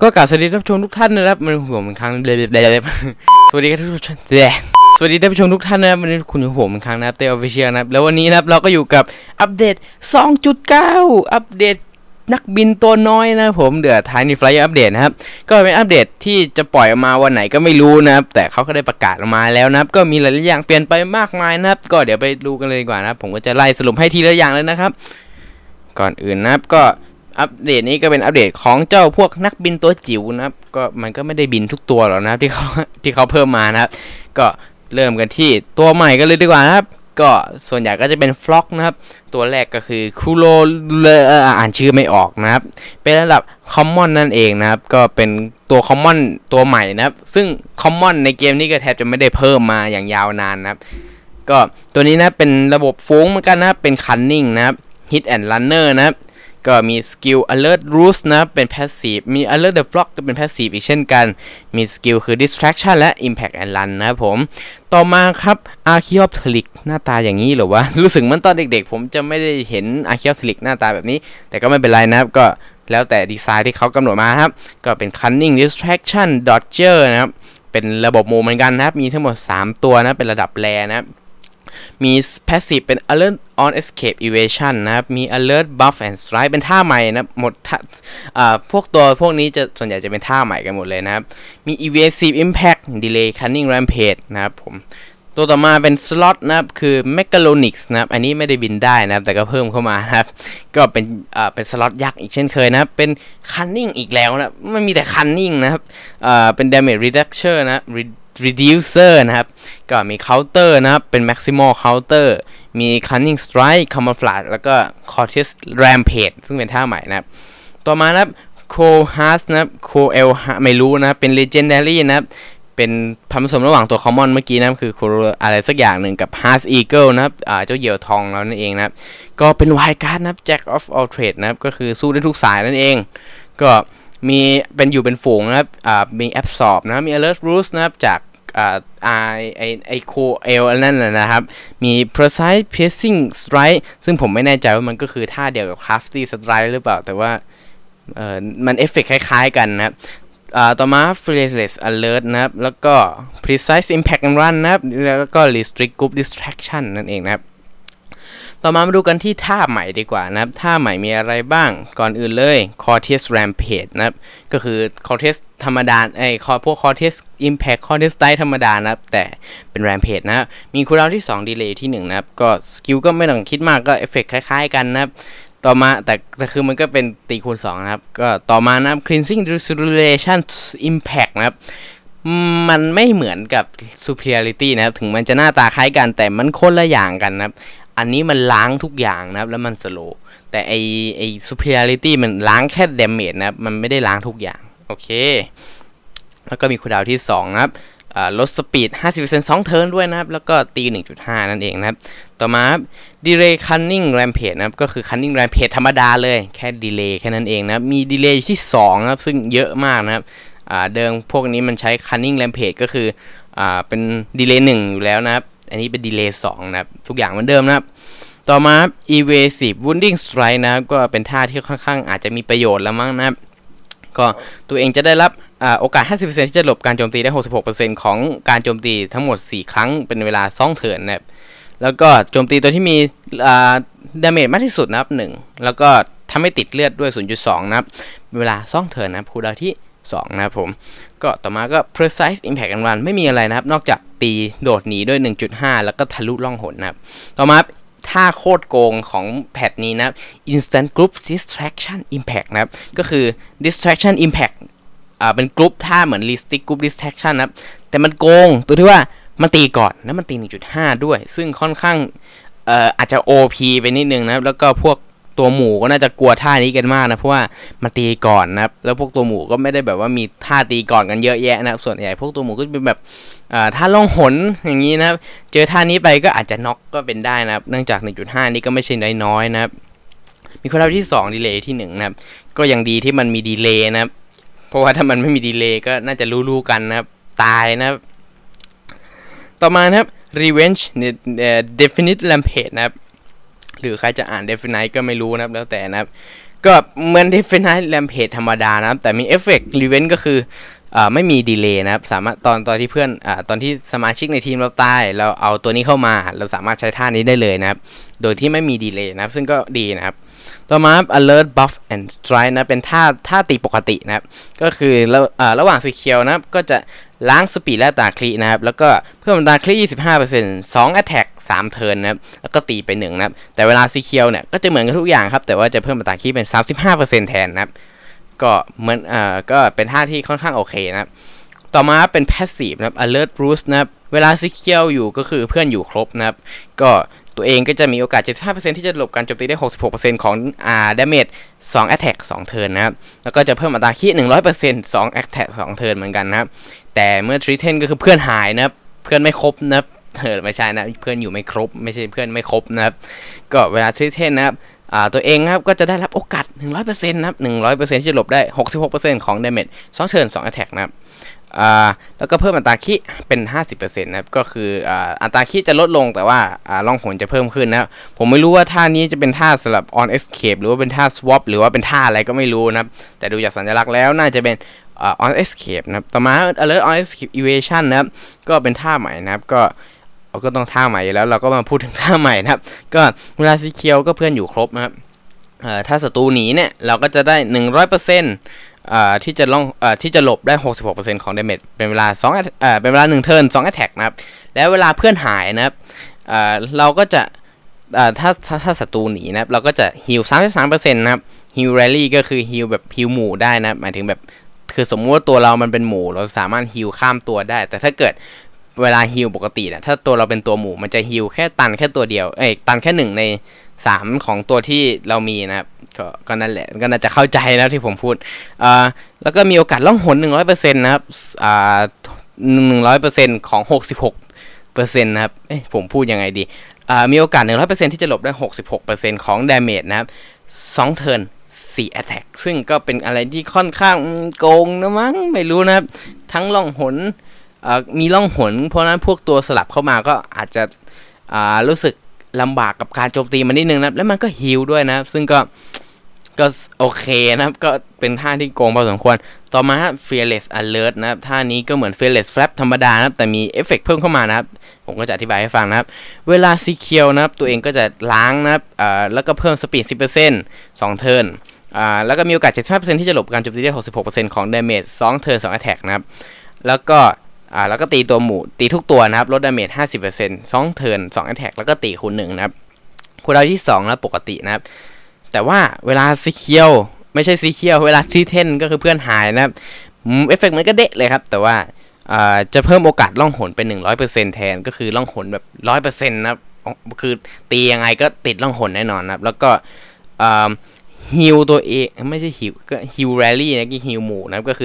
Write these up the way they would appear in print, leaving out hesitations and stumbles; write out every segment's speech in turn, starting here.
ก็กราบสวัสดีท่านผู้ชมทุกท่านนะครับมันผมอีกครั้งสวัสดีครับท่านผู้ชมสวัสดีท่านผู้ชมทุกท่านนะครับวันนี้คุณอยู่ผมอีกครั้งนะครับเต้ออฟฟิเชียลนะครับแล้ววันนี้นะครับเราก็อยู่กับอัปเดต 2.9 อัปเดตนักบินตัวน้อยนะผมเดือดท้ายในไฟล์อัปเดตนะครับก็เป็นอัปเดตที่จะปล่อยออกมาวันไหนก็ไม่รู้นะครับแต่เขาก็ได้ประกาศออกมาแล้วนะครับก็มีหลายอย่างเปลี่ยนไปมากมายนะครับก็เดี๋ยวไปดูกันเลยดีกว่านะครับผมก็จะไล่สรุปให้ทีละอย่างเลยนะครับก่อนอื่นนะครับก็อัปเดตนี้ก็เป็นอัปเดตของเจ้าพวกนักบินตัวจิ๋วนะครับก็มันก็ไม่ได้บินทุกตัวหรอกนะครับที่เขาเพิ่มมานะครับก็เริ่มกันที่ตัวใหม่กันเลยดีกว่านะครับก็ส่วนใหญ่ก็จะเป็นฟล็อกนะครับตัวแรกก็คือคูโรอ่านชื่อไม่ออกนะครับเป็นระดับคอมมอนนั่นเองนะครับก็เป็นตัวคอมมอนตัวใหม่นะครับซึ่งคอมมอนในเกมนี้ก็แทบจะไม่ได้เพิ่มมาอย่างยาวนานนะครับก็ตัวนี้นะเป็นระบบฟุ้งเหมือนกันนะครับเป็นคันนิ่งนะครับ Hit and Runner นะครับก็มีสกิล alert roost นะครับเป็น passive มี alert the flock ก็เป็น passive อีกเช่นกันมีสกิลคือ distraction และ impact and run นะครับผมต่อมาครับ archaeopteryx หน้าตาอย่างนี้หรือว่ารู้สึกมันตอนเด็กๆผมจะไม่ได้เห็น archaeopteryx หน้าตาแบบนี้แต่ก็ไม่เป็นไรนะครับก็แล้วแต่ดีไซน์ที่เขากำหนดมาครับก็เป็น cunning distraction dodger นะครับเป็นระบบโมเหมือนกันนะครับมีทั้งหมด3ตัวนะเป็นระดับแรนะครับมี passive เป็น alert on escape evasion นะครับมี alert buff and strike เป็นท่าใหม่นะหมดพวกนี้จะส่วนใหญ่จะเป็นท่าใหม่กันหมดเลยนะครับมี evasive impact delay cunning rampage นะครับผมตัวต่อมาเป็น slot นะครับคือ megalonyx นะครับอันนี้ไม่ได้บินได้นะครับแต่ก็เพิ่มเข้ามานะครับก็เป็น slot ยักษ์อีกเช่นเคยนะครับเป็น cunning อีกแล้วนะมันมีแต่ cunning นะครับเป็น damage reduction นะ reducer นะครับก็มี counter นะครับเป็น maximal counter มี cunning strike camouflage แล้วก็ cortex rampage ซึ่งเป็นท่าใหม่นะครับต่อมานะครับ cohas นะครับ coel ไม่รู้นะครับเป็น legendary นะครับเป็นผสมระหว่างตัว common เมื่อกี้นะครับคืออะไรสักอย่างหนึ่งกับ has eagle นะครับเจ้าเหยี่ยวทองแล้วนั่นเองนะครับก็เป็น wild card นะครับ jack of all trades นะครับก็คือสู้ได้ทุกสายนั่นเองก็มีเป็นฝูงนะครับมี absorb นะมี alert roost นะครับจากไอโคเอลนั่นนะครับมี precise piercing strike ซึ่งผมไม่แน่ใจว่ามันก็คือท่าเดียวกับ crafty strike หรือเปล่าแต่ว่ามันเอฟเฟกต์คล้ายๆกันนะครับต่อมา fearless alert นะครับแล้วก็ precise impact and run นะครับแล้วก็ restrict group distraction นั่นเองนะครับต่อมาดูกันที่ท่าใหม่ดีกว่านะครับท่าใหม่มีอะไรบ้างก่อนอื่นเลย cortex rampage นะครับก็คือ cortex ธรรมดาพวก cortex impact cortex strike ธรรมดานะครับแต่เป็น rampage นะครับมีคูลดาวน์ที่2 delay ที่1นะครับก็สกิลก็ไม่ต้องคิดมากก็เอฟเฟกต์คล้ายๆกันนะครับต่อมาแต่คือมันก็เป็นตีคูณ2นะครับก็ต่อมานะครับ cleansing resolution impact นะครับมันไม่เหมือนกับ superiority นะครับถึงมันจะหน้าตาคล้ายกันแต่มันคนละอย่างกันนะครับอันนี้มันล้างทุกอย่างนะครับแล้วมันสโลว์แต่ไอ superiority มันล้างแค่ damage นะครับมันไม่ได้ล้างทุกอย่างโอเคแล้วก็มีคูลดาวน์ที่2นะครับลดสปีด 50% 2 เทิร์นด้วยนะครับแล้วก็ตี 1.5 นั่นเองนะครับต่อมาครับ delay cunning rampage นะครับก็คือ cunning rampage ธรรมดาเลยแค่ delay แค่นั้นเองนะครับมี delay ที่2นะครับซึ่งเยอะมากนะครับเดิมพวกนี้มันใช้ cunning rampage ก็คือเป็น delay 1อยู่แล้วนะครับอันนี้เป็น delay 2นะครับทุกอย่างเหมือนเดิมนะครับต่อมา evasive wounding strike นะครับก็เป็นท่าที่ค่อนข้างอาจจะมีประโยชน์แล้วมั้งนะครับก็ตัวเองจะได้รับโอกาส 50% ที่จะหลบการโจมตีได้ 66% ของการโจมตีทั้งหมด4ครั้งเป็นเวลา2เทิร์นนะครับแล้วก็โจมตีตัวที่มีdamage มากที่สุดนะครับ1แล้วก็ทำให้ติดเลือดด้วย 0.2 นะครับเป็นเวลา2เทิร์นนะครับคูลดาวน์ที่2นะครับผมก็ต่อมาก็ precise impact and run ไม่มีอะไรนะครับนอกจากตีโดดหนีด้วย 1.5 แล้วก็ทะลุล่องหนนะครับต่อมาท่าโคตรโกงของแพทนี้นะครับ instant group distraction impact นะครับก็คือ distraction impact เป็นกรุ๊ปท่าเหมือน restrict group distraction นะครับแต่มันโกงตัวที่ว่ามันตีก่อนแล้วมันตี 1.5 ด้วยซึ่งค่อนข้างอาจจะ OP ไปนิดนึงนะครับแล้วก็พวกตัวหมูก็น่าจะกลัวท่านี้กันมากนะเพราะว่ามันตีก่อนนะครับแล้วพวกตัวหมูก็ไม่ได้แบบว่ามีท่าตีก่อนกันเยอะแยะนะส่วนใหญ่พวกตัวหมูก็จะเป็นแบบท่าล่องหนอย่างนี้นะครับเจอท่านี้ไปก็อาจจะน็อกก็เป็นได้นะครับเนื่องจาก 1.5 นี่ก็ไม่ใช่น้อยๆนะครับมีคูลดาวน์ที่2ดีเลย์ที่1นะครับก็ยังดีที่มันมีดีเลย์นะครับเพราะว่าถ้ามันไม่มีดีเลย์ก็น่าจะรู้ๆกันนะครับตายนะครับต่อมานะครับ revenge definite rampage นะครับหรือใครจะอ่าน definite ก็ไม่รู้นะครับแล้วแต่นะครับก็เหมือน Definite Rampage ธรรมดานะครับแต่มี Effect Revenge ก็คือไม่มีดีเลย์นะครับสามารถตอนที่เพื่อนตอนที่สมาชิกในทีมเราตายเราเอาตัวนี้เข้ามาเราสามารถใช้ท่านี้ได้เลยนะครับโดยที่ไม่มีดีเลย์นะครับซึ่งก็ดีนะครับต่อมา alert buff and strike นะเป็นท่าตีปกตินะครับก็คือระหว่างสีเขียวนะครับก็จะล้างสปีดและตาคลีนะครับแล้วก็เพิ่มตาคลี 25% 2 attack 3 turn นะครับแล้วก็ตีไป1นะครับแต่เวลาสีเขียวเนี่ยก็จะเหมือนกันทุกอย่างครับแต่ว่าจะเพิ่มตาคลีเป็น 35% แทนนะครับก็เหมือนก็เป็นท่าที่ค่อนข้างโอเคนะครับต่อมาเป็น passive นะครับ alert boost นะครับเวลาสีเขียวอยู่ก็คือเพื่อนอยู่ครบนะครับก็ตัวเองก็จะมีโอกาส 75% ที่จะหลบการโจมตีได้ 66% ของdamage 2 attack 2 turn นะครับแล้วก็จะเพิ่มอัตราคี 100% 2 attack 2 turn เหมือนกันนะครับแต่เมื่อ threaten ก็คือเพื่อนหายนะครับเพื่อนไม่ครบนะครับไม่ใช่นะเพื่อนอยู่ไม่ครบไม่ใช่เพื่อนไม่ครบนะครับก็เวลา threaten นะครับตัวเองครับก็จะได้รับโอกาส 100% นะครับ 100% ที่จะหลบได้ 66% ของ damage 2 turn 2 attack นะครับแล้วก็เพิ่มอัตราคีเป็น 50% นะครับก็คืออัตราคีจะลดลงแต่ว่าล่องหนจะเพิ่มขึ้นนะครับผมไม่รู้ว่าท่านี้จะเป็นท่าสำหรับ on escape หรือว่าเป็นท่า swap หรือว่าเป็นท่าอะไรก็ไม่รู้นะครับแต่ดูจากสัญลักษณ์แล้วน่าจะเป็นon escape นะครับต่อมา alert on escape evasion นะครับก็เป็นท่าใหม่นะครับก็ต้องท่าใหม่แล้วเราก็มาพูดถึงท่าใหม่นะครับก็เวลาสีเขียวก็เพื่อนอยู่ครบนะครับถ้าศัตรูหนีเนี่ยเราก็จะได้ 100% ที่จะหลบได้ 66% ของ damage เป็นเวลาเป็นเวลา1 turn 2 attack นะครับแล้วเวลาเพื่อนหายนะครับเราก็จะถ้าศัตรูหนีนะครับเราก็จะ heal 33% นะครับ heal rally ก็คือ heal แบบ heal หมู่ได้นะหมายถึงแบบคือสมมุติว่าตัวเรามันเป็นหมู่เราสามารถ heal ข้ามตัวได้แต่ถ้าเกิดเวลา heal ปกตินะถ้าตัวเราเป็นตัวหมู่มันจะ heal แค่ตันแค่ตัวเดียวตันแค่1 ใน 3ของตัวที่เรามีนะครับก็นั่นแหละก็น่าจะเข้าใจแล้วที่ผมพูดแล้วก็มีโอกาสล่องหน 100% นะครับ100% ของ 66% นะครับผมพูดยังไงดีมีโอกาส 100% ที่จะหลบได้ 66% ของ damage นะครับ2 turn 4 attack ซึ่งก็เป็นอะไรที่ค่อนข้างโกงนะมั้งไม่รู้นะครับทั้งล่องหนมีล่องหนเพราะนั้นพวกตัวสลับเข้ามาก็อาจจะรู้สึกลำบากกับการโจมตีมันนิดนึงนะแล้วมันก็ฮิลด้วยนะซึ่งก็โอเคนะครับก็เป็นท่าที่โกงพอสมควรต่อมา fearless alert นะครับท่านี้ก็เหมือน fearless flap ธรรมดานะครับแต่มีเอฟเฟกต์เพิ่มเข้ามานะครับผมก็จะอธิบายให้ฟังนะครับเวลาสีเขียวนะครับตัวเองก็จะล้างนะครับแล้วก็เพิ่ม speed 10% 2 turn แล้วก็มีโอกาส 75% ที่จะหลบการโจมตีได้ 66% ของ damage 2 turn 2 attack นะครับแล้วก็ตีตัวหมู่ตีทุกตัวนะครับลด damage 50% 2 turn 2 attack แล้วก็ตีคูณ1นะครับคูณดาวที่2แล้วปกตินะครับแต่ว่าเวลาสีเขียวไม่ใช่สีเขียวเวลาที่เทนก็คือเพื่อนหายนะครับเอฟเฟกต์มันก็เดะเลยครับแต่ว่าจะเพิ่มโอกาสล่องหนเป็น 100% แทนก็คือล่องหนแบบ 100% นะครับคือตียังไงก็ติดล่องหนแน่นอนนะครับแล้วก็ฮิลตัวเองไม่ใช่ฮิลก็ฮิลแรลลี่นะก็ฮิลหมู่นะครับก็คือ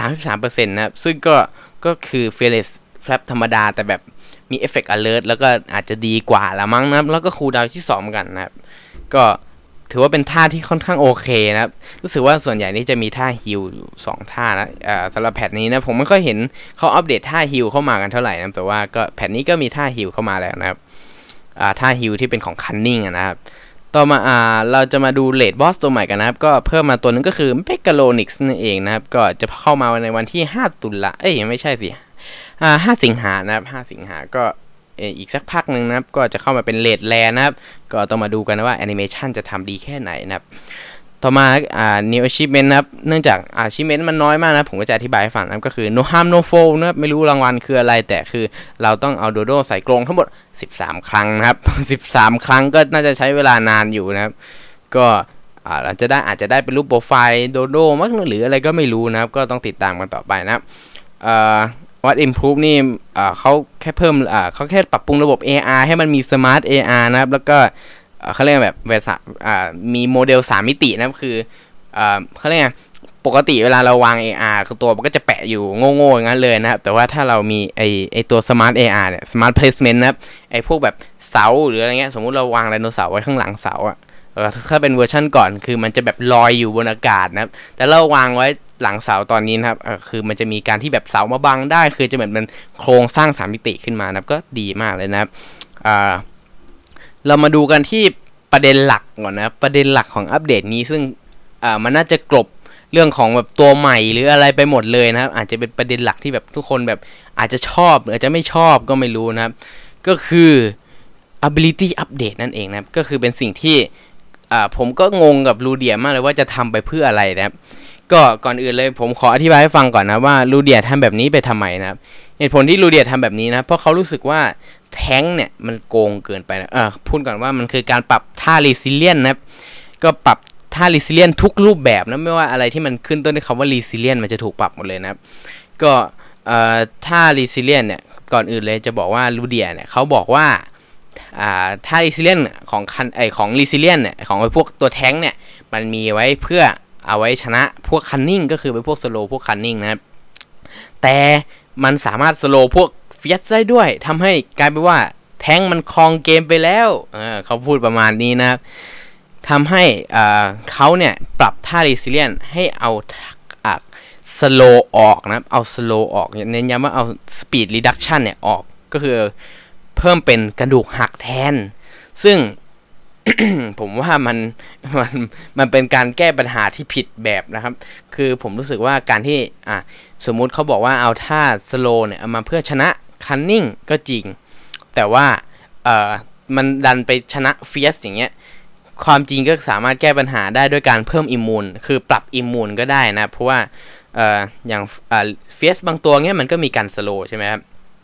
33% นะครับซึ่งก็คือ fearless flap ธรรมดาแต่แบบมี effect alert แล้วก็อาจจะดีกว่าละมั้งนะครับแล้วก็คูลดาวน์ที่2กันนะครับก็ถือว่าเป็นท่าที่ค่อนข้างโอเคนะครับรู้สึกว่าส่วนใหญ่นี่จะมีท่าฮิลอยู่2ท่านะสำหรับแพทนี้นะผมไม่ค่อยเห็นเขาอัปเดตท่าฮิลเข้ามากันเท่าไหร่นะแต่ว่าก็แพทนี้ก็มีท่าฮิลเข้ามาแล้วนะครับท่าฮิลที่เป็นของ Cunning นะครับต่อมาเราจะมาดูเลดบอสตัวใหม่กันนะครับก็เพิ่มมาตัวนึงก็คือ Megalonyx นั่นเองนะครับก็จะเข้ามาในวันที่5 ตุลาไม่ใช่สิ5 สิงหานะครับ5 สิงหาก็อีกสักพักหนึ่งนะครับก็จะเข้ามาเป็นเลดแลนะครับก็ต้องมาดูกันนะว่าแอนิเมชันจะทำดีแค่ไหนนะครับต่อมาnew achievement นะครับเนื่องจากachievement มันน้อยมากนะผมก็จะอธิบายให้ฟังนะครับก็คือ no harm no foul นะครับไม่รู้รางวัลคืออะไรแต่คือเราต้องเอาโดโดใส่กรงทั้งหมด13 ครั้งนะครับ13 ครั้งก็น่าจะใช้เวลานานอยู่นะครับก็อาจจะได้เป็นรูปโปรไฟล์โดโดมั้งหรืออะไรก็ไม่รู้นะครับก็ต้องติดตามกันต่อไปนะครับWhat Improve นี่เขาแค่เพิ่มเขาแค่ปรับปรุงระบบ AR ให้มันมี Smart AR นะครับแล้วก็เขาเรียกแบบมีโมเดล3 มิตินะครับคือเขาเรียกปกติเวลาเราวาง AR คือตัวมันก็จะแปะอยู่โง่ๆอย่างนั้นเลยนะครับแต่ว่าถ้าเรามีไอตัว Smart AR เนี่ย Smart Placement นะครับไอพวกแบบเสาหรืออะไรเงี้ยสมมุติเราวางไดโนเสาร์ไว้ข้างหลังเสาถ้าเป็นเวอร์ชันก่อนคือมันจะแบบลอยอยู่บนอากาศนะครับแต่เราวางไว้หลังเสาตอนนี้นะครับคือมันจะมีการที่แบบเสามาบังได้คือจะเหมือนเป็นโครงสร้าง3 มิติขึ้นมานะครับก็ดีมากเลยนะครับเรามาดูกันที่ประเด็นหลักก่อนนะประเด็นหลักของอัปเดตนี้ซึ่งมันน่าจะกลบเรื่องของแบบตัวใหม่หรืออะไรไปหมดเลยนะครับอาจจะเป็นประเด็นหลักที่แบบทุกคนแบบอาจจะชอบหรืออาจจะไม่ชอบก็ไม่รู้นะครับก็คือ ability update นั่นเองนะครับก็คือเป็นสิ่งที่ผมก็งงกับลูเดียมากเลยว่าจะทำไปเพื่ออะไรนะครับก็ก่อนอื่นเลยผมขออธิบายให้ฟังก่อนนะว่าลูเดียทำแบบนี้ไปทำไมนะครับเหตุผลที่ลูเดียทำแบบนี้นะเพราะเขารู้สึกว่าแท้งเนี่ยมันโกงเกินไปนะพูดก่อนว่ามันคือการปรับท่า resilient นะครับก็ปรับท่า resilient ทุกรูปแบบนะไม่ว่าอะไรที่มันขึ้นต้นด้วยคำว่า resilient มันจะถูกปรับหมดเลยนะครับก็ท่า resilient เนี่ยก่อนอื่นเลยจะบอกว่าลูเดียเนี่ยเขาบอกว่าท่า resilient ของ resilient เนี่ยของพวกตัวแท้งเนี่ยมันมีไว้เพื่อเอาไว้ชนะพวก cunning ก็คือเป็นพวก slow พวก cunning นะครับแต่มันสามารถ slow พวก fierce ได้ด้วยทำให้กลายเป็นว่าแท้งมันครองเกมไปแล้วเขาพูดประมาณนี้นะครับทำให้เขาเนี่ยปรับท่า resilient ให้เอาslow ออกนะครับเอา slow ออกเน้นย้ำว่าเอา speed reduction เนี่ยออกก็คือเพิ่มเป็นกระดูกหักแทนซึ่ง ผมว่ามันเป็นการแก้ปัญหาที่ผิดแบบนะครับคือผมรู้สึกว่าการที่สมมุติเขาบอกว่าเอาท่า slow เนี่ยเอามาเพื่อชนะ cunning ก็จริงแต่ว่ามันดันไปชนะ fierce อย่างเงี้ยความจริงก็สามารถแก้ปัญหาได้ด้วยการเพิ่มอิมมูนคือปรับอิมมูนก็ได้นะเพราะว่าอย่างfierce บางตัวเงี้ยมันก็มีการ slow ใช่ไหมครับ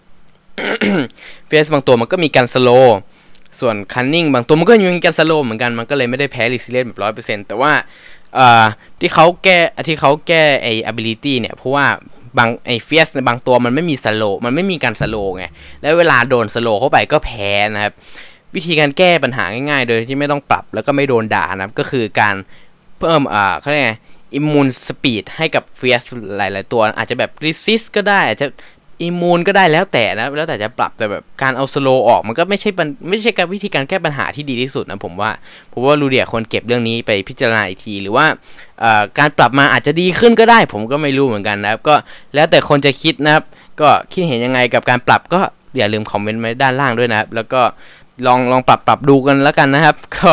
fierce บางตัวมันก็มีการ slowส่วน cunning บางตัวมันก็ยังมีการ slow เหมือนกันมันก็เลยไม่ได้แพ้ resilient แบบ 100% แต่ว่าที่เขาแก้ไอ้ ability เนี่ยเพราะว่าบางไอ้ fierce บางตัวมันไม่มี slow มันไม่มีการ slow ไงแล้วเวลาโดน slow เข้าไปก็แพ้นะครับวิธีการแก้ปัญหาง่ายๆโดยที่ไม่ต้องปรับแล้วก็ไม่โดนด่านะครับก็คือการเพิ่มเขาเรียกไง immune speed ให้กับ fierce หลายๆตัวอาจจะแบบ resist ก็ได้อาจจะอิมมูนก็ได้แล้วแต่นะแล้วแต่จะปรับแต่แบบการเอาสโลออกมันก็ไม่ใช่การวิธีการแก้ปัญหาที่ดีที่สุดนะผมว่าลูเดียควรเก็บเรื่องนี้ไปพิจารณาอีกทีหรือว่าการปรับมาอาจจะดีขึ้นก็ได้ผมก็ไม่รู้เหมือนกันนะครับก็แล้วแต่คนจะคิดนะครับก็คิดเห็นยังไงกับการปรับก็อย่าลืมคอมเมนต์ไว้ด้านล่างด้วยนะครับแล้วก็ลองปรับดูกันแล้วกันนะครับก็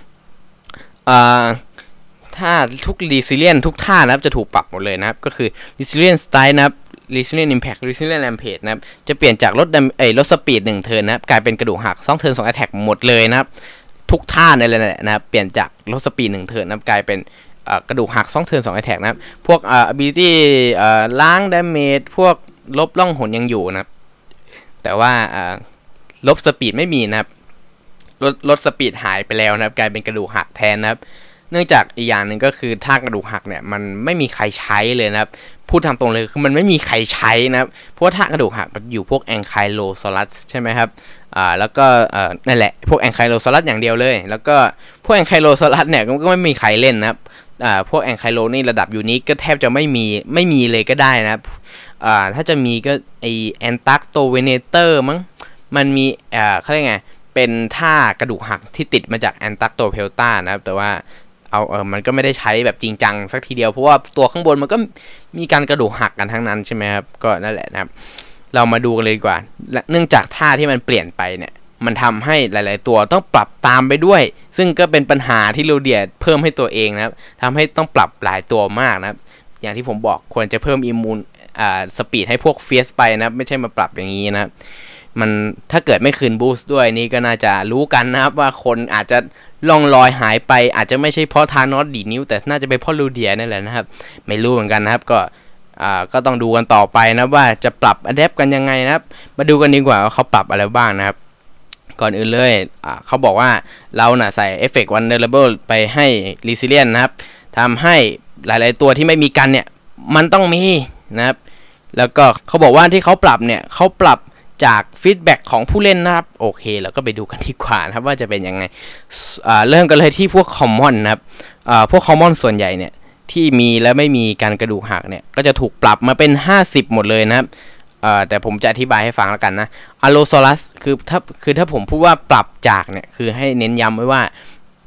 ถ้าทุก resilient ทุกท่านะครับจะถูกปรับหมดเลยนะครับก็คือ resilient style นะครับresilient impact resilient rampage นะครับจะเปลี่ยนจากลดสปีด1เทิร์นนะครับกลายเป็นกระดูกหัก2เทิร์น2 attack หมดเลยนะครับทุกท่าในเลยนะครับเปลี่ยนจากลดสปีด1เทิร์นนะครับกลายเป็นกระดูกหัก2เทิร์น2 attack นะครับพวกability ล้าง damage พวกลบล่องหนยังอยู่นะครับแต่ว่าลบสปีดไม่มีนะครับลดสปีดหายไปแล้วนะครับกลายเป็นกระดูกหักแทนนะครับเนื่องจากอีกอย่างหนึ่งก็คือท่ากระดูกหักเนี่ยมันไม่มีใครใช้เลยนะครับพูดทำตรงเลยคือมันไม่มีใครใช้นะครับเพราะว่าท่ากระดูกหักมันอยู่พวกแองไคโลซอรัสใช่ไหมครับแล้วก็นั่นแหละพวกแองไคโลซอรัสอย่างเดียวเลยแล้วก็พวกแองไคโลซอรัสเนี่ยก็ไม่มีใครเล่นนะครับพวกแองไคโลนี่ระดับยูนิคก็แทบจะไม่มีเลยก็ได้นะครับถ้าจะมีก็ไอแอนตักโตเวเนเตอร์มั้งมันมีเขาเรียกไงเป็นท่ากระดูกหักที่ติดมาจากแอนตักโตเพลตานะครับแต่ว่ามันก็ไม่ได้ใช้แบบจริงจังสักทีเดียวเพราะว่าตัวข้างบนมันก็มีการกระดูกหักกันทั้งนั้นใช่ไหมครับก็นั่นแหละนะครับเรามาดูกันเลยดีกว่าเนื่องจากท่าที่มันเปลี่ยนไปเนี่ยมันทำให้หลายๆตัวต้องปรับตามไปด้วยซึ่งก็เป็นปัญหาที่ลูเดียเพิ่มให้ตัวเองนะครับทำให้ต้องปรับหลายตัวมากนะครับอย่างที่ผมบอกควรจะเพิ่มอิมมูนสปีดให้พวกเฟียสไปนะครับไม่ใช่มาปรับอย่างนี้นะครับมันถ้าเกิดไม่คืนบูสต์ด้วยนี่ก็น่าจะรู้กันนะครับว่าคนอาจจะล่องลอยหายไปอาจจะไม่ใช่เพราะธานอสดีนิ้วแต่น่าจะเป็นเพราะลูเดียนั่นแหละนะครับไม่รู้เหมือนกันนะครับก็ต้องดูกันต่อไปนะว่าจะปรับอะแดปกันยังไงนะครับมาดูกันดีกว่าว่าเขาปรับอะไรบ้างนะครับก่อนอื่นเลยเขาบอกว่าเราใส่เอฟเฟกต์ vulnerable ไปให้ resilient นะครับทำให้หลายๆตัวที่ไม่มีกันเนี่ยมันต้องมีนะครับแล้วก็เขาบอกว่าที่เขาปรับเนี่ยเขาปรับจากฟีดแบ็กของผู้เล่นนะครับโอเคแล้วก็ไปดูกันดีกว่านะครับว่าจะเป็นยังไงเริ่มกันเลยที่พวกคอมมอนนะครับพวกคอมมอนส่วนใหญ่เนี่ยที่มีและไม่มีการกระดูกหักเนี่ยก็จะถูกปรับมาเป็น50หมดเลยนะครับแต่ผมจะอธิบายให้ฟังแล้วกันนะอโลซอรัสคือถ้าผมพูดว่าปรับจากเนี่ยคือให้เน้นย้ำไว้ว่า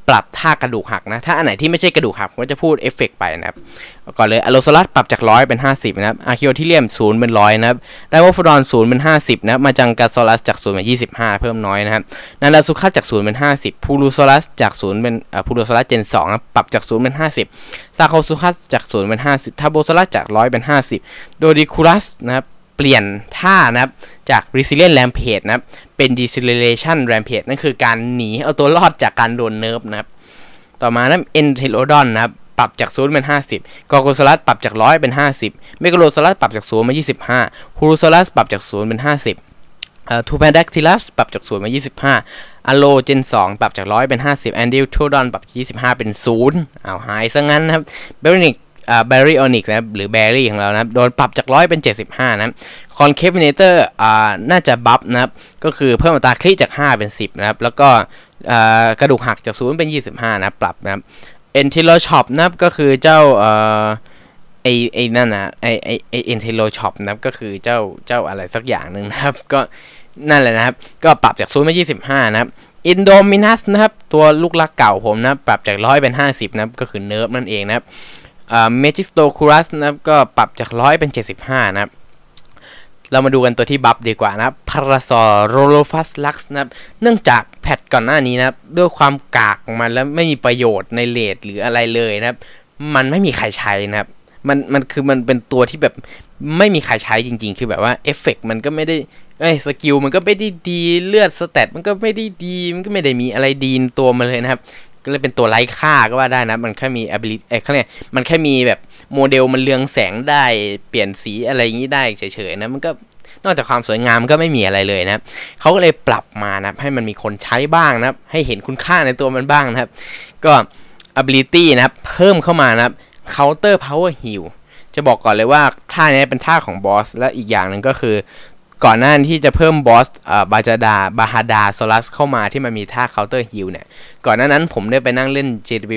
ปรับท่ากระดูกหักนะถ้าอันไหนที่ไม่ใช่กระดูกหักผมก็จะพูดเอฟเฟกต์ไปนะครับก่อนเลยอโลซอรัสปรับจาก100เป็น50นะครับอาร์คิโอทิเลียม0เป็น100นะครับไดโวฟอดอน0เป็น50นะครับมาจังกาซอรัสจาก0เป็น25เพิ่มน้อยนะครับนาราซุคัสจาก0เป็น50พูลูซอรัสจาก0เป็นพูลูซอรัสเจน2นะปรับจาก0เป็น50ซาโคซุคัสจาก0เป็น50ทาโบซอรัสจาก100เป็น50โดดิคูลัสนะครับเปลี่ยนท่านะครับจาก Resilient Rampage นะครับเป็น Deceleration Rampage นั่นคือการหนีเอาตัวรอดจากการโดนเนิร์ฟนะครับต่อมานะเอนเทโลดอนนะครับปรับจาก0เป็น50กอโกซอรัสปรับจาก100เป็น50เมกาโลซอรัสปรับจาก0เป็น25ฮูรูซอรัสปรับจาก0เป็น50ทูแพนดักทิลัสปรับจาก0เป็น25อะโลเจน2ปรับจาก100เป็น50แอนดิลโทดอนปรับจาก25เป็น0เอาหายซะงั้นนะครับเบรินิกแบริออนิกนะครับหรือแบรี่ของเรานะครับโดนปรับจาก100เป็น75นะครับคอนเคฟเนเตอร์น่าจะบัฟนะครับก็คือเพิ่มอัตราคลิจาก5เป็น10นะครับแล้วก็กระดูกหักจาก0เป็น25นะปรับนะครับเอนทิโลช็อปนะครับก็คือเจ้าไอ้นั่นนะไอเอนทิโลช็อปนะครับก็คือเจ้าอะไรสักอย่างหนึ่งนะครับก็นั่นแหละนะครับก็ปรับจาก0เป็น25นะครับอินโดมินัสนะครับตัวลูกรักเก่าผมนะปรับจาก100เป็น50นะครับก็คือเนิร์ฟนั่นเองนะครับเมจิสโตคูรัสนะครับก็ปรับจาก100เป็น75นะครับเรามาดูกันตัวที่บัฟดีกว่านะครับพาราซอโรโลฟัสลักซ์นะครับเนื่องจากแพทก่อนหน้านี้นะครับด้วยความกากของมันแล้วไม่มีประโยชน์ในเลดหรืออะไรเลยนะครับมันไม่มีใครใช้นะครับมันคือมันเป็นตัวที่แบบไม่มีใครใช้จริงๆคือแบบว่าเอฟเฟกต์มันก็ไม่ได้สกิลมันก็ไม่ได้ดีเลือดสเตตมันก็ไม่ได้ดีมันก็ไม่ได้มีอะไรดีในตัวมันเลยนะครับก็เลยเป็นตัวไร้ค่าก็ว่าได้นะมันแค่มี ability เขาเนี่ยมันแค่มีแบบโมเดลมันเรืองแสงได้เปลี่ยนสีอะไรอย่างนี้ได้เฉยๆนะมันก็นอกจากความสวยงามก็ไม่มีอะไรเลยนะเขาก็เลยปรับมานะให้มันมีคนใช้บ้างนะครับให้เห็นคุณค่าในตัวมันบ้างนะครับก็ ability นะครับเพิ่มเข้ามานะครับ counter power heal จะบอกก่อนเลยว่าท่านี้เป็นท่าของบอสและอีกอย่างหนึ่งก็คือก่อนหน้าที่จะเพิ่มบอสบาฮาดาโซลัสเข้ามาที่มันมีท่า counter heal เนี่ยก่อนหน้านั้นผมได้ไปนั่งเล่น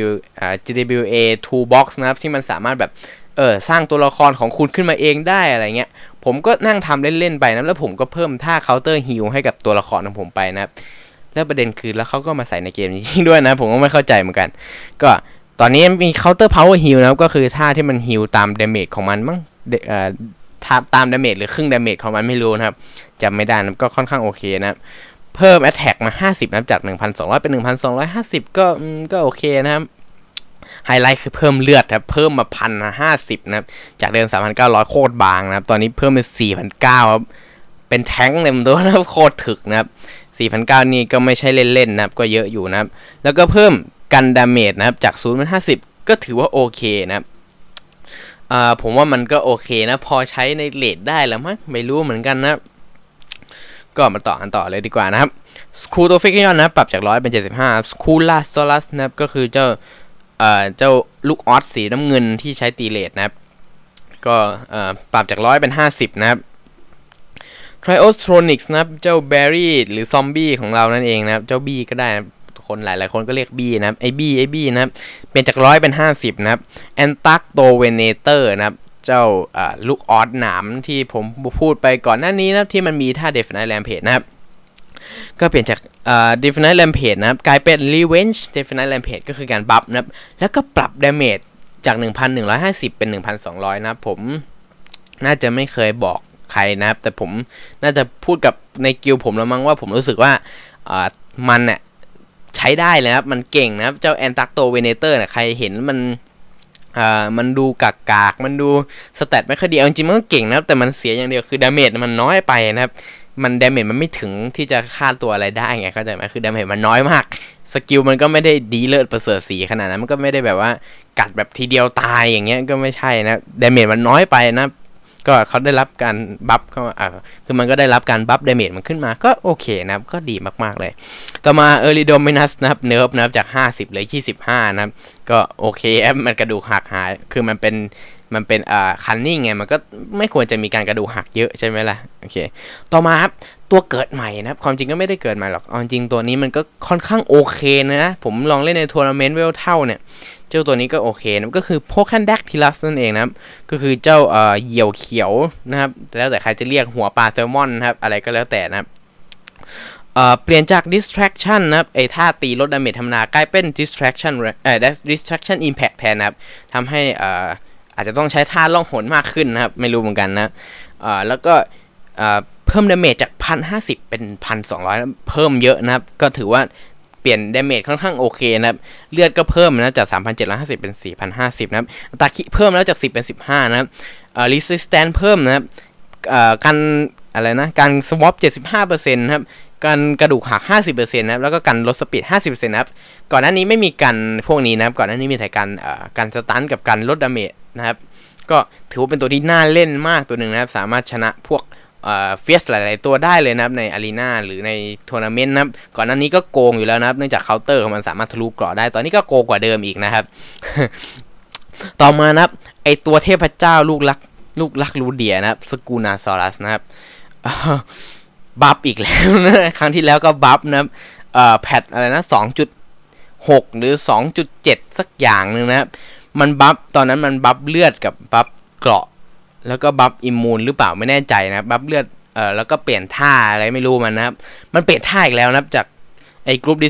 GWA Toolbox นะครับที่มันสามารถแบบสร้างตัวละครของคุณขึ้นมาเองได้อะไรเงี้ยผมก็นั่งทำเล่นๆไปนะแล้วผมก็เพิ่มท่า counter heal ให้กับตัวละครของผมไปนะครับแล้วประเด็นคือแล้วเขาก็มาใส่ในเกมจริงๆด้วยนะผมก็ไม่เข้าใจเหมือนกันก็ตอนนี้มี counter power heal นะครับก็คือท่าที่มัน heal ตาม damage ของมันมั้งตาม damage หรือครึ่ง damage ของมันไม่รู้นะครับจำไม่ได้นะก็ค่อนข้างโอเคนะเพิ่ม attack มา50นะจาก 1,200 เป็น 1,250 ก็โอเคนะครับไฮไลท์คือเพิ่มเลือดครับเพิ่มมา1,050นะครับจากเดิม 3,900 โคตรบางนะครับตอนนี้เพิ่มเป็น 4,900 ครับเป็นแท้งเต็มตัวนะครับโคตรถึกนะครับ 4,900 นี่ก็ไม่ใช่เล่นๆนะครับก็เยอะอยู่นะครับแล้วก็เพิ่มกันดาเมจนะครับจาก0เป็น50ก็ถือว่าโอเคนะครับผมว่ามันก็โอเคนะพอใช้ในเลดได้แล้วมั้งไม่รู้เหมือนกันนะก็มาต่อกันต่อเลยดีกว่านะครับคูโตฟิกยอนนะปรับจาก100เป็น75คูลาโซลัสนะครับก็คือเจ้าลูกออสสีน้ำเงินที่ใช้ตีเลดนะครับก็ปรับจาก100เป็น50นะครับไทรโอสโทรนิกส์นะครับเจ้าแบรี่หรือซอมบี้ของเรานั่นเองนะครับเจ้าบี้ก็ได้นะคนหลายๆคนก็เรียกบี้นะครับไอ้บี้นะครับเป็นจาก100เป็น50นะครับแอนตักโตเวเนเตอร์นะครับเจ้าลูกออสหนามที่ผมพูดไปก่อนหน้านี้นะครับที่มันมีท่า Definite Rampage นะครับก็เปลี่ยนจากDefinite Rampage นะครับกลายเป็น Revenge Definite Rampage ก็คือการบัฟนะครับแล้วก็ปรับ Damage จาก 1,150 เป็น 1,200 นะครับผมน่าจะไม่เคยบอกใครนะครับแต่ผมน่าจะพูดกับในกิลผมแล้วมั้งว่าผมรู้สึกว่ามันเนี่ยใช้ได้เลยครับมันเก่งนะครับเจ้าแอนตักโตเวเนเตอร์เนี่ยใครเห็นมันดูกากมันดูสเตตไม่ค่อยดีจริงๆมันก็เก่งนะครับแต่มันเสียอย่างเดียวคือดาเมจมันน้อยไปนะครับมันดาเมจมันไม่ถึงที่จะฆ่าตัวอะไรได้ไงเข้าใจไหมคือดาเมจมันน้อยมากสกิลมันก็ไม่ได้ดีเลิศประเสริฐสีขนาดนั้นมันก็ไม่ได้แบบว่ากัดแบบทีเดียวตายอย่างเงี้ยก็ไม่ใช่นะดาเมจมันน้อยไปนะก็เขาได้รับการบัฟเข้าคือมันก็ได้รับการบัฟดาเมจมันขึ้นมาก็โอเคนะครับก็ดีมากๆเลยต่อมาเออริโดมินัสนะครับเนิร์ฟนะครับจาก50เหลือ25นะครับก็โอเคมันกระดูกหักหายคือมันเป็นคันนิ่งไงมันก็ไม่ควรจะมีการกระดูกหักเยอะใช่ไหมล่ะโอเคต่อมาครับตัวเกิดใหม่นะครับความจริงก็ไม่ได้เกิดใหม่หรอกจริงตัวนี้มันก็ค่อนข้างโอเคนะผมลองเล่นในทัวร์นาเมนต์เวลเท่าเนี่ยเจ้าตัวนี้ก็โอเคนะก็คือโพคันดักทิลัสนั่นเองนะครับก็คือเจ้าเหยี่ยวเขียวนะครับแล้วแต่ใครจะเรียกหัวปลาแซลมอนนะครับอะไรก็แล้วแต่นะครับเปลี่ยนจาก distraction นะครับไอ้ท่าตีลดดาเมจธรรมดากลายเป็น distraction impact แทนนะครับทำให้อาจจะต้องใช้ท่าล่องหนมากขึ้นนะครับไม่รู้เหมือนกันนะแล้วก็เพิ่มดาเมจจาก 1,050 เป็น 1,200 เพิ่มเยอะนะครับก็ถือว่าเปลี่ยนดาเมจค่อนข้างโอเคนะครับเลือดก็เพิ่มนะจาก 3,750 เป็น 4,050 นะครับอัตราคิเพิ่มแล้วจาก10เป็น15นะครับresistance เพิ่มนะครับการอะไรนะการ swap 75% นะครับการกระดูกหัก 50% นะครับแล้วก็การลดสปีด 50% นะครับก่อนหน้านี้ไม่มีการพวกนี้นะครับก่อนหน้านี้มีแต่การสตันกับการลดดาเมจนะครับก็ถือว่าเป็นตัวที่น่าเล่นมากตัวหนึ่งนะครับสามารถชนะพวกเฟียสหลายๆตัวได้เลยนะครับในอารีนาหรือในทัวร์นาเมนต์นะครับก่อนหน้านี้ก็โกงอยู่แล้วนะครับเนื่องจากเคาน์เตอร์ของมันสามารถทะลุเกราะได้ตอนนี้ก็โกงกว่าเดิมอีกนะครับ ต่อมานะครับไอตัวเทพเจ้าลูกรักรูเดียนะครับสกูนาซอรัสนะครับบัฟอีกแล้วนะครั้งที่แล้วก็บัฟนะครับแพทอะไรนะ 2.6 หรือ 2.7 สักอย่างนึงนะครับมันบัฟตอนนั้นมันบัฟเลือดกับบัฟเกราะแล้วก็บัฟอิมมูนหรือเปล่าไม่แน่ใจนะบัฟเลือดแล้วก็เปลี่ยนท่าอะไรไม่รู้มันนะครับมันเปลี่ยนท่าอีกแล้วนะครับจากไอ้ group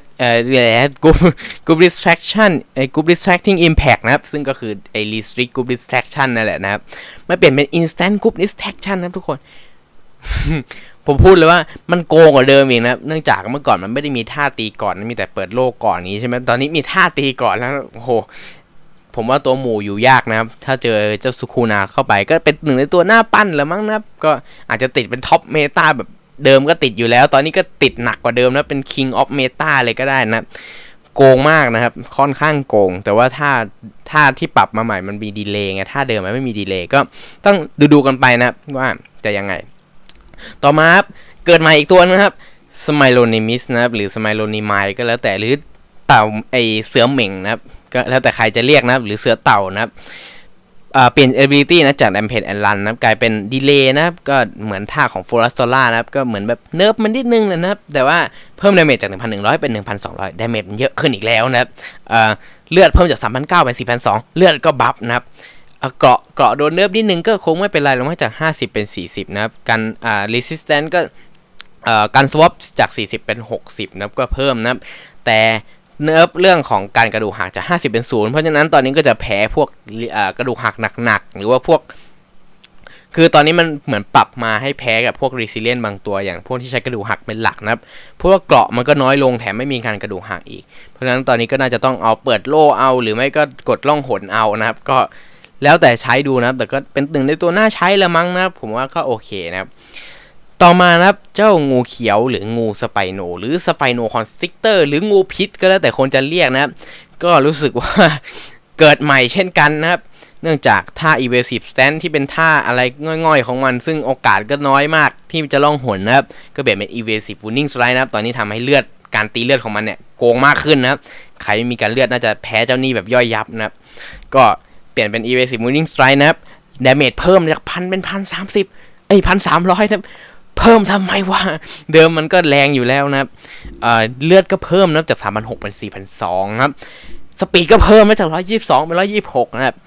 distraction ไอ้ group distracting impact นะครับซึ่งก็คือไอ้ restrict group distraction นั่นแหละนะครับมันเปลี่ยนเป็น instant group distraction นะครับทุกคน ผมพูดเลยว่ามันโกงกว่าเดิมอีกนะเนื่องจากเมื่อก่อนมันไม่ได้มีท่าตีก่อนมีแต่เปิดโลกก่อนนี้ใช่ไหมตอนนี้มีท่าตีก่อนแล้วโอ้โหผมว่าตัวหมู่อยู่ยากนะครับถ้าเจอเจ้าสุคูนาเข้าไปก็เป็นหนึ่งในตัวหน้าปั้นแล้วมั้งนะครับก็อาจจะติดเป็นท็อปเมตาแบบเดิมก็ติดอยู่แล้วตอนนี้ก็ติดหนักกว่าเดิมนะเป็น King of Meta เลยก็ได้นะโกงมากนะครับค่อนข้างโกงแต่ว่าท่าที่ปรับมาใหม่มันมีดีเลย์ไงท่าเดิมมันไม่มีดีเลย์ก็ต้องดูกันไปนะว่าจะยังไงต่อมาครับเกิดใหม่อีกตัวนะครับสไมโลนิมิสนะครับหรือสไมโลนิมายก็แล้วแต่หรือเต่าไอเสือเหม่งนะครับก็แล้วแต่ใครจะเรียกนะครับหรือเสือเต่านะครับเปลี่ยน ability นะจาก Rampage and Run นะครับกลายเป็น Delay นะครับก็เหมือนท่าของ Forastola นะครับก็เหมือนแบบเนิร์ฟมันนิดนึงเลยนะครับแต่ว่าเพิ่ม damage จาก 1,100 เป็น 1,200 damage มันเยอะขึ้นอีกแล้วนะครับเลือดเพิ่มจาก 3,900 เป็น 4,200 เลือดก็บัฟนะครับเกราะโดนเนิร์ฟนิดนึงก็คงไม่เป็นไรลงมาจาก50เป็น40นะครับการresistance ก็การ swap จาก40เป็น60นะครับก็เพิ่มนะครับแต่เนิร์ฟเรื่องของการกระดูกหักจาก50เป็น0เพราะฉะนั้นตอนนี้ก็จะแพ้พวกกระดูกหักหนักๆหรือว่าพวกคือตอนนี้มันเหมือนปรับมาให้แพ้กับพวก resilient บางตัวอย่างพวกที่ใช้กระดูกหักเป็นหลักนะครับเพราะว่าเกราะมันก็น้อยลงแถมไม่มีการกระดูกหักอีกเพราะฉะนั้นตอนนี้ก็น่าจะต้องเอาเปิดโล่เอาหรือไม่ก็กดล่องหนเอานะครับก็แล้วแต่ใช้ดูนะครับแต่ก็เป็นหนึ่งในตัวน่าใช้ละมั้งนะครับผมว่าก็โอเคนะครับต่อมานะครับเจ้างูเขียวหรืองูสไปโนหรือสไปโนคอนสตริกเตอร์หรืองูพิษก็แล้วแต่คนจะเรียกนะครับก็รู้สึกว่าเกิดใหม่เช่นกันนะครับเนื่องจากท่า evasive stand ที่เป็นท่าอะไรง่อยๆของมันซึ่งโอกาสก็น้อยมากที่จะล่องหนนะครับก็เปลี่ยนเป็น evasive winning strike นะครับตอนนี้ทำให้เลือดการตีเลือดของมันเนี่ยโกงมากขึ้นนะครับใครไม่มีการเลือดน่าจะแพ้เจ้านี่แบบย่อยยับนะครับก็เปลี่ยนเป็น evasive winning strike นะครับ damage เพิ่มจาก1,000เป็น 1,030 1,300 ครับเพิ่มทำไมวะเดิมมันก็แรงอยู่แล้วนะครับเลือดก็เพิ่มนะจาก 3,600 เป็น 4,200 นะครับสปีดก็เพิ่มมาจาก122เป็น126นะครับ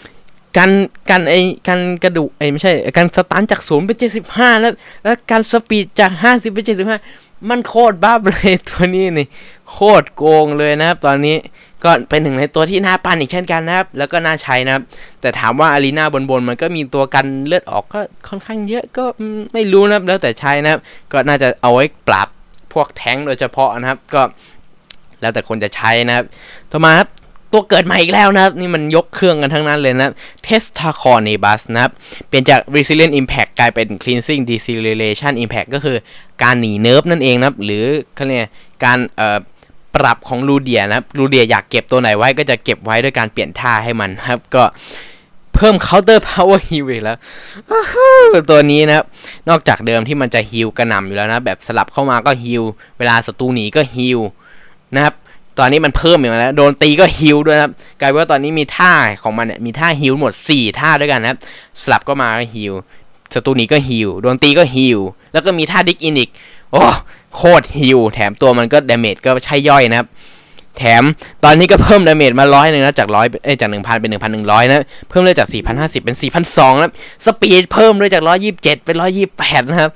การกระดูกไม่ใช่การสตันจาก0เป็น75แล้วการสปีดจาก50เป็น75มันโคตรบ้าเลยตัวนี้นี่โคตรโกงเลยนะครับตอนนี้ก็เป็นหนึ่งในตัวที่น่าปั่นอีกเช่นกันนะครับแล้วก็น่าใช้นะครับแต่ถามว่าอารีนาบนมันก็มีตัวกันเลือดออกก็ค่อนข้างเยอะก็ไม่รู้นะครับแล้วแต่ใช้นะครับก็น่าจะเอาไว้ปราบพวกแท้งโดยเฉพาะนะครับก็แล้วแต่คนจะใช้นะครับต่อมาครับตัวเกิดใหม่อีกแล้วนะครับนี่มันยกเครื่องกันทั้งนั้นเลยนะเทสทาคอร์เนบัสนะครับเปลี่ยนจาก resilient impact กลายเป็น cleansing deceleration impact ก็คือการหนีเนิร์ฟนั่นเองนะครับหรือเขาเรียกการปรับของลูเดียนะครับลูเดียอยากเก็บตัวไหนไว้ก็จะเก็บไว้ด้วยการเปลี่ยนท่าให้มันครับก็เพิ่ม counter power heal อีกแล้วตัวนี้นะครับนอกจากเดิมที่มันจะ heal กระหน่ำอยู่แล้วนะแบบสลับเข้ามาก็ heal เวลาศัตรูหนีก็ heal นะครับตอนนี้มันเพิ่มอีกแล้วโดนตีก็ฮิลด้วยนะครับกลายเป็นว่าตอนนี้มีท่าของมันเนี่ยมีท่าฮิลหมด4ท่าด้วยกันนะครับสลับก็มาก็ฮิลศัตรูหนีก็ฮิลโดนตีก็ฮิลแล้วก็มีท่าดิกอินอีกโอ้โคตรฮิลแถมตัวมันก็ดาเมจก็ใช่ย่อยนะครับแถมตอนนี้ก็เพิ่มดาเมจมา100นึงนะจากจาก 1,000 เป็น 1,100 นะเพิ่มเลยจาก 4,050 เป็น 4,200 นะสปีดเพิ่มเลยจาก127เป็น128นะครับ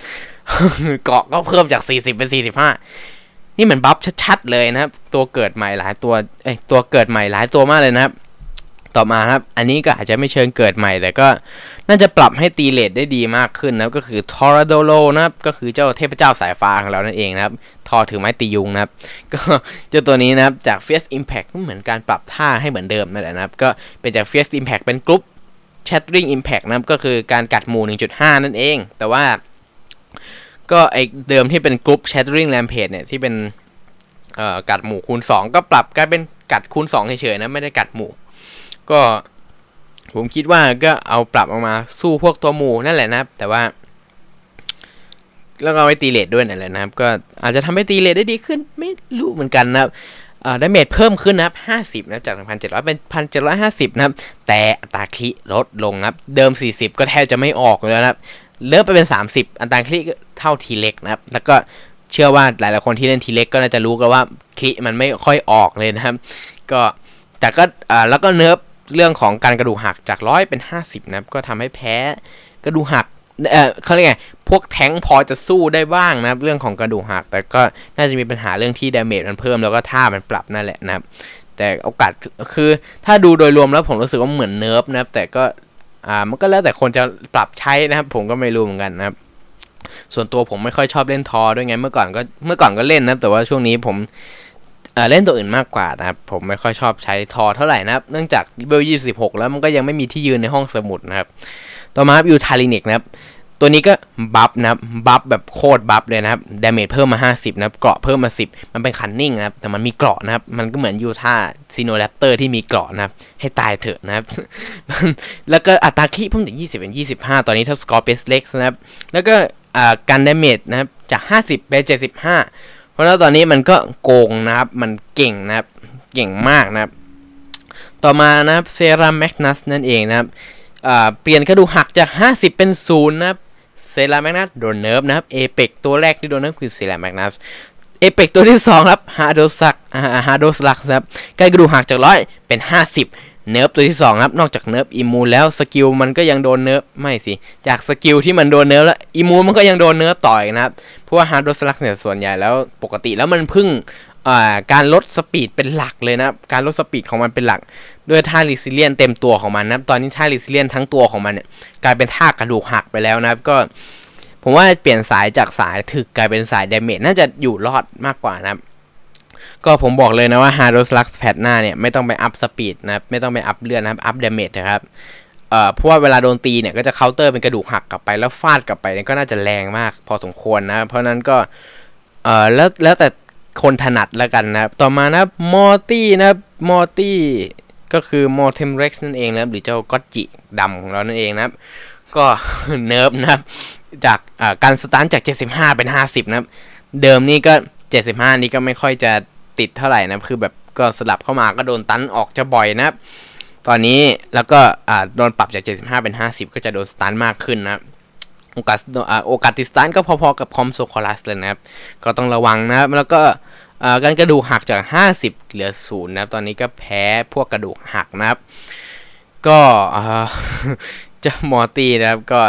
เกาะก็เพิ่มจาก40เป็น45นี่เหมือนบัฟชัดๆเลยนะครับตัวเกิดใหม่หลายตัวตัวเกิดใหม่หลายตัวมากเลยนะครับต่อมาครับอันนี้ก็อาจจะไม่เชิงเกิดใหม่แต่ก็น่าจะปรับให้ตีเลทได้ดีมากขึ้นนะครับก็คือทอร์โดโลนะครับก็คือเจ้าเทพเจ้าสายฟ้าของเรานั่นเองนะครับทอถือไม้ตียุงนะครับก็เจ้าตัวนี้นะครับจาก Fierce Impact ก็เหมือนการปรับท่าให้เหมือนเดิมนั่นแหละนะครับก็เป็นจาก Fierce Impact เป็นกรุ๊ป Shattering Impact นะครับก็คือการกัดหมู่ 1.5 นั่นเองแต่ว่าก็ไอเดิมที่เป็นกรุ๊ป Shattering Rampage เนี่ยที่เป็นกัดหมู่คูณ2ก็ปรับกลายเป็นกัดคูณ2เฉยๆนะไม่ได้กัดหมู่ก็ผมคิดว่าก็เอาปรับออกมาสู้พวกตัวหมู่นั่นแหละนะครับแต่ว่าแล้วก็เอาไว้ตีเลทด้วยนั่นแหละนะครับก็อาจจะทำให้ตีเลทได้ดีขึ้นไม่รู้เหมือนกันนะครับดาเมจเพิ่มขึ้นนะครับ50นะครับจาก 1,700 เป็น 1,750 นะครับแต่อัตราคริลดลงนะครับเดิม40ก็แทบจะไม่ออกเลยนะครับเริ่มไปเป็น30อัตราคริเท่าทีเล็กนะครับแล้วก็เชื่อว่าหลายๆคนที่เล่นทีเล็กก็น่าจะรู้กันว่าคริมันไม่ค่อยออกเลยนะครับก็แต่ก็แล้วก็เนิร์ฟเรื่องของการกระดูกหักจาก100เป็น50นะครับก็ทำให้แพ้กระดูกหักเขาเรียกไงพวกแท้งพอจะสู้ได้บ้างนะครับเรื่องของกระดูกหักแต่ก็น่าจะมีปัญหาเรื่องที่ดาเมจมันเพิ่มแล้วก็ท่ามันปรับนั่นแหละนะครับแต่โอกาสคือถ้าดูโดยรวมแล้วผมรู้สึกว่าเหมือนเนิร์ฟนะครับแต่ก็มันก็แล้วแต่คนจะปรับใช้นะครับผมก็ไม่รู้เหมือนกันนะครับส่วนตัวผมไม่ค่อยชอบเล่นทอด้วยไงเมื่อก่อนก็เล่นนะแต่ว่าช่วงนี้ผมเล่นตัวอื่นมากกว่านะครับผมไม่ค่อยชอบใช้ทอเท่าไหร่นะครับเนื่องจากเบล26แล้วมันก็ยังไม่มีที่ยืนในห้องสมุดนะครับต่อมายูทารินิกนะครับตัวนี้ก็บัฟนะครับบัฟแบบโคตรบัฟเลยนะครับดาเมจเพิ่มมา50นะครับเกราะเพิ่มมา10มันเป็นคันนิ่งนะครับแต่มันมีเกราะนะครับมันก็เหมือนยูท่าซีโนแรปเตอร์ที่มีเกราะนะครับให้ตายเถอะนะครับ แล้วก็อัตราคิเพิ่มจาก20เป็น25ตอนนี้เท่าสกอร์เปสเล็กนะครับแล้วก็การดาเมจนะครับจาก50เป็น75เพราะแล้วตอนนี้มันก็โกงนะครับมันเก่งนะครับเก่งมากนะครับต่อมานะครับเซราแมกนัสนั่นเองนะครับเปลี่ยนกระดูกหักจาก50เป็น0นะครับเซราแมกนัสโดนเนิร์ฟนะครับเอเปกตัวแรกที่โดนเนิร์ฟคือเซราแมกนัสเอเปกตัวที่2ครับฮาโดสลักครับใกล้กระดูกหักจาก100เป็น50เนิร์ฟตัวที่2ครับนอกจากเนิร์ฟอิมูนแล้วสกิลมันก็ยังโดนเนิร์ฟไม่สิจากสกิลที่มันโดนเนิร์ฟแล้วอิมูนมันก็ยังโดนเนิร์ฟต่อยนะครับเพราะว่าฮาโดสลักเนี่ยส่วนใหญ่แล้วปกติแล้วมันพึ่งการลดสปีดเป็นหลักเลยนะครับการลดสปีดของมันเป็นหลักด้วยท่ารีซิเลียนเต็มตัวของมันนะครับตอนนี้ท่ารีซิเลียนทั้งตัวของมันเนี่ยกลายเป็นท่ากระดูกหักไปแล้วนะครับก็ผมว่าเปลี่ยนสายจากสายถึกกลายเป็นสายดาเมจน่าจะอยู่รอดมากกว่านะครับก็ผมบอกเลยนะว่าฮาร์โดสลักแพทหน้าเนี่ยไม่ต้องไปอัพสปีดนะครับไม่ต้องไปอัพเลือดนะครับอัพดาเมจนะครับเพราะว่าเวลาโดนตีเนี่ยก็จะเคาน์เตอร์เป็นกระดูกหักกลับไปแล้วฟาดกลับไปเนี่ยก็น่าจะแรงมากพอสมควรนะเพราะนั้นก็แล้วแต่คนถนัดแล้วกันนะครับต่อมานะครับมอร์ตี้ก็คือมอร์เทมเร็กซ์นั่นเองนะครับหรือเจ้าก็อตจิดำของเรานั่นเองนะครับก็เนิร์ฟนะครับจากการสตาร์ทจาก75เป็น50นะครับเดิมนี่ก็75นี่ก็ไม่ค่อยจะติดเท่าไหร่นะคือแบบก็สลับเข้ามาก็โดนตันออกจะบ่อยนะครับตอนนี้แล้วก็โดนปรับจาก75เป็น50ก็จะโดนสตาร์ทมากขึ้นนะครับโอกาสติดสตาร์ทก็พอๆกับคอมโซคอลัสเลยนะครับก็ต้องระวังนะครับแล้วก็การกระดูกหักจาก50เหลือ0นะครับตอนนี้ก็แพ้พวกกระดูกหักนะครับก็จะมอร์ตี้นะครับก็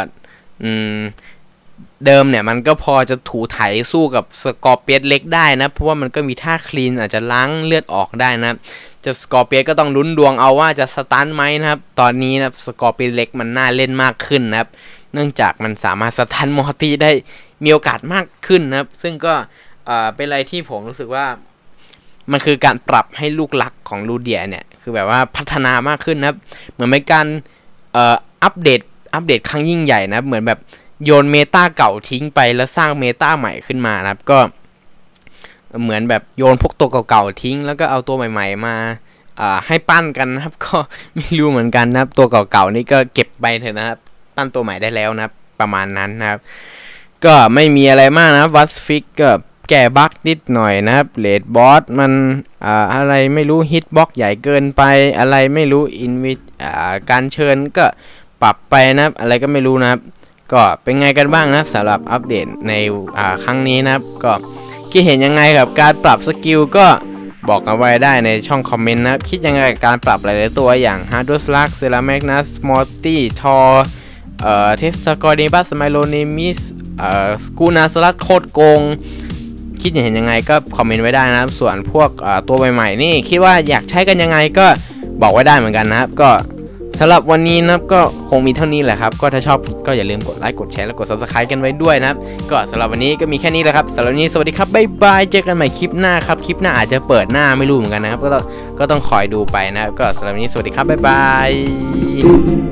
เดิมเนี่ยมันก็พอจะถูไถสู้กับสกอร์เปียสเล็กได้นะเพราะว่ามันก็มีท่าคลีนอาจจะล้างเลือดออกได้นะจะสกอร์เปียสก็ต้องลุ้นดวงเอาว่าจะสตันไหมนะครับตอนนี้นะสกอร์เปียสเล็กมันน่าเล่นมากขึ้นนะครับเนื่องจากมันสามารถสตันมอร์ตี้ได้มีโอกาสมากขึ้นนะครับซึ่งก็เป็นอะไรที่ผมรู้สึกว่ามันคือการปรับให้ลูกหลักของลูเดียเนี่ยคือแบบว่าพัฒนามากขึ้นนะครับเหมือนเป็นการอัปเดตครั้งยิ่งใหญ่นะเหมือนแบบโยนเมตาเก่าทิ้งไปแล้วสร้างเมตาใหม่ขึ้นมานะครับก็เหมือนแบบโยนพวกตัวเก่าๆทิ้งแล้วก็เอาตัวใหม่ๆมาให้ปั้นกันนะครับก็ไม่รู้เหมือนกันนะครับตัวเก่าๆนี่ก็เก็บไปเถอะนะครับปั้นตัวใหม่ได้แล้วนะครับประมาณนั้นนะครับก็ไม่มีอะไรมากนะวัตฟิกก็แก้บั๊กนิดหน่อยนะครับเลดบอสมันอะไรไม่รู้ฮิตบ็อกใหญ่เกินไปอะไรไม่รู้อินวิการเชิญก็ปรับไปนะครับอะไรก็ไม่รู้นะครับก็เป็นไงกันบ้างนะครับสำหรับอัปเดตในครั้งนี้นะครับก็คิดเห็นยังไงกับการปรับสกิลก็บอกกันไว้ได้ในช่องคอมเมนต์นะครับคิดยังไงกับการปรับหลายๆตัวอย่างฮาร์ดสลักเซราแมกนัสมอร์ตี้ทอเทสกอร์เนบัสไมโลเนมิสกูนาสลัดโคตรโกงคิดเห็นยังไงก็คอมเมนต์ไว้ได้นะครับส่วนพวกตัวใหม่ๆนี่คิดว่าอยากใช้กันยังไงก็บอกไว้ได้เหมือนกันนะครับก็สำหรับวันนี้นะครับก็คงมีเท่านี้แหละครับก็ถ้าชอบก็อย่าลืมกดไลค์กดแชร์และกด Subscribe กันไว้ด้วยนะครับก็สำหรับวันนี้ก็มีแค่นี้แหละครับสำหรับวันนี้สวัสดีครับบ๊ายบายเจอกันใหม่คลิปหน้าครับคลิปหน้าอาจจะเปิดหน้าไม่รู้เหมือนกันนะครับก็ต้องคอยดูไปนะครับก็สำหรับวันนี้สวัสดีครับบ๊ายบาย